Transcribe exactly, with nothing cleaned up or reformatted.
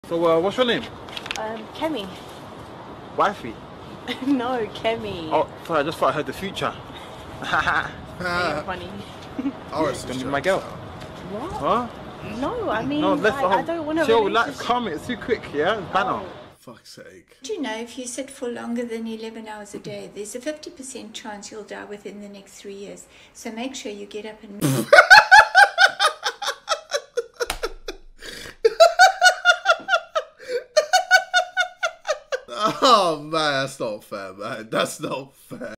So, uh, what's your name? Um, Kemi. Wifey? No, Kemi. Oh, sorry, I just thought I heard the future. You're funny. Oh, it's Gonna be my girl. What? Huh? No, I mean, No, let's like, I don't want to. chill, relax, calm it. It's too quick, yeah? It's banner. Oh. Fuck's sake. Do you know if you sit for longer than eleven hours a day, there's a fifty percent chance you'll die within the next three years. So make sure you get up and move. Oh man, that's not fair, man. That's not fair.